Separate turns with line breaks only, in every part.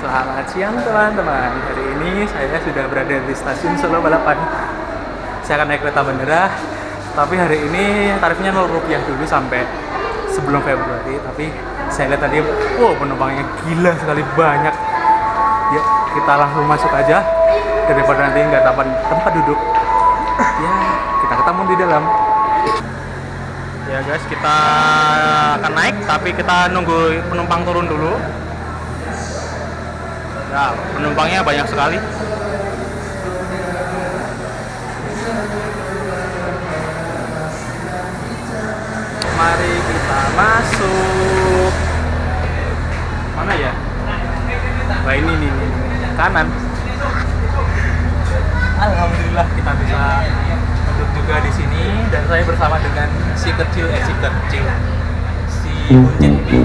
Selamat siang teman-teman. Hari ini saya sudah berada di stasiun Solo Balapan. Saya akan naik kereta bandara. Tapi hari ini tarifnya Rp0 dulu sampai sebelum Februari. Tapi saya lihat tadi, penumpangnya gila sekali, banyak. Ya, kita langsung masuk aja daripada nanti nggak dapat tempat duduk. Ya, kita ketemu di dalam. Ya guys, kita akan naik, tapi kita nunggu penumpang turun dulu. Nah, penumpangnya banyak sekali. Mari kita masuk. Mana ya? Wah, ini nih, kanan. Alhamdulillah kita bisa duduk juga di sini, dan saya bersama dengan si kecil, si buncit ini.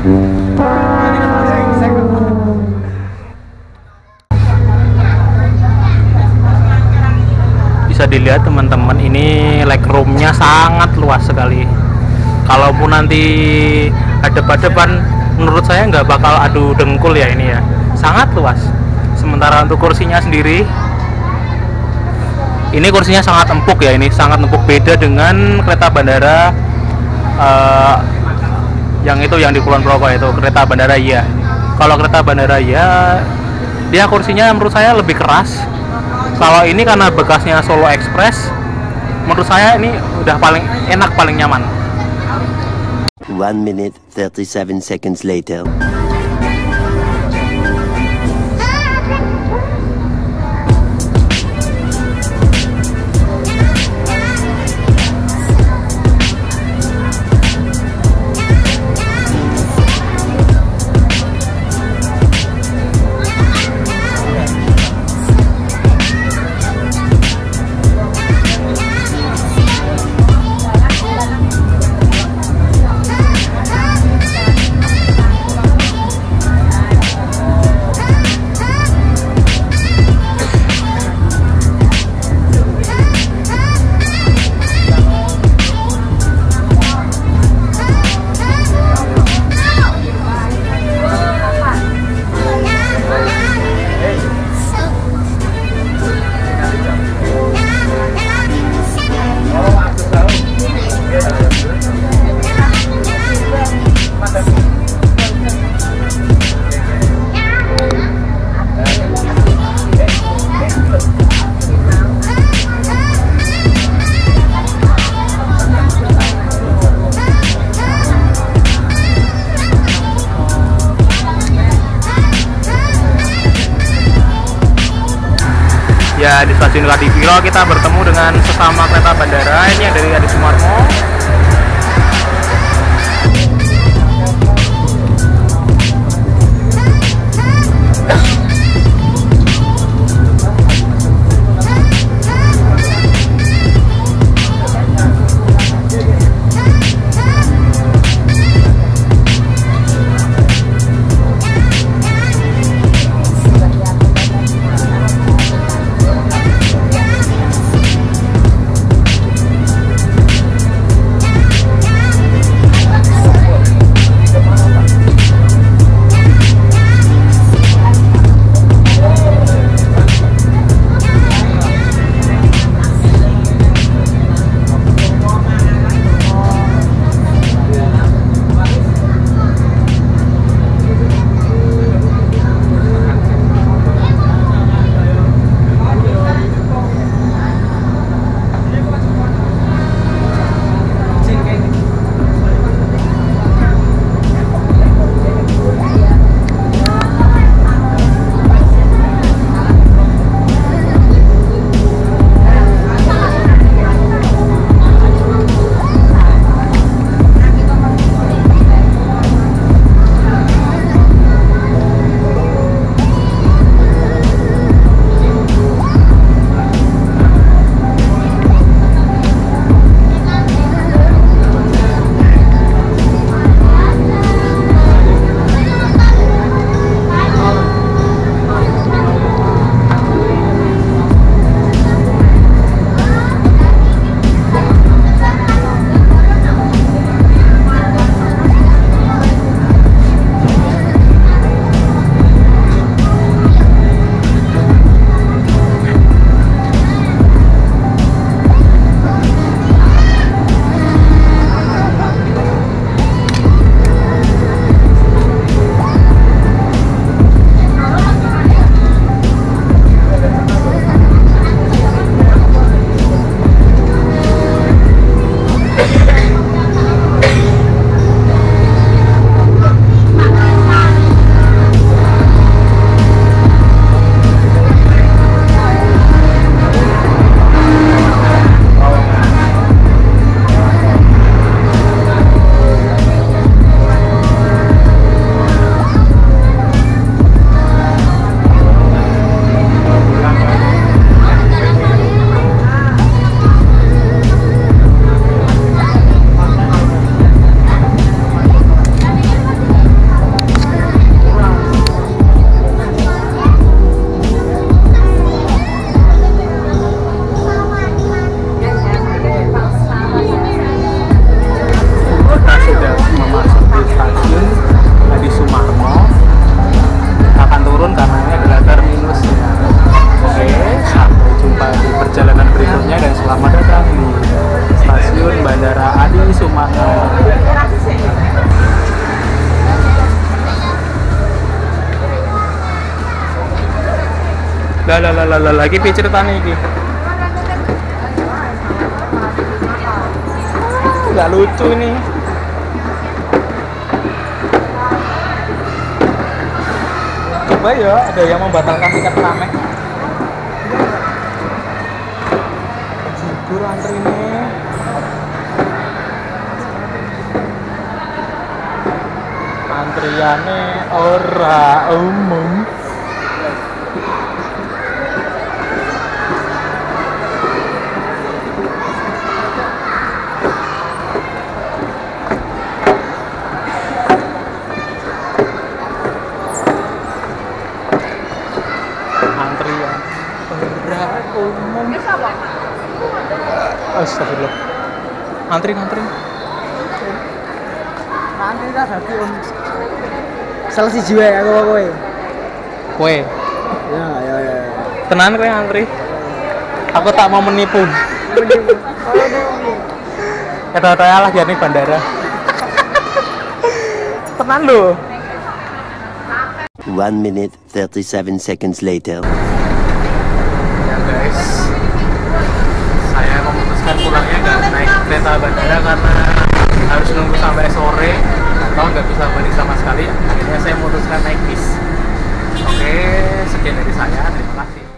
Bisa dilihat teman-teman, ini legroomnya sangat luas sekali. Kalaupun nanti hadap-hadapan, menurut saya nggak bakal adu dengkul ya ini ya, sangat luas. Sementara untuk kursinya sendiri, ini kursinya sangat empuk ya, ini sangat empuk, beda dengan kereta bandara yang di Kulon Progo itu, kereta bandara iya. Kalau kereta bandara iya, dia kursinya menurut saya lebih keras. Kalau ini karena bekasnya Solo Express, menurut saya ini udah paling enak, paling nyaman.
1 minute 37 seconds later.
Ya, di stasiun Kadipiro kita bertemu dengan sesama kereta bandara, ini yang dari Adi Sumarmo. lah lagi piye ceritane iki? Nggak lucu ini. Coba ya, ada yang membatalkan tiket rame. Jujur antri ini. Antriane ora umum. Antrian ora umum. Astagfirullah. Antri.
Nanti tak dadi om. Salah siji wae aku kowe.
Kowe
Ya.
tenan kowe antri? Aku tak mau menipu. Kata-kata lah jadi bandara. Tenan lho.
1 minute 37 seconds later.
Ya guys, saya memutuskan pulangnya nggak naik kereta bandara karena harus nunggu sampai sore atau nggak bisa balik sama sekali. Akhirnya saya memutuskan naik bis. Oke, sekian dari saya. Terima kasih.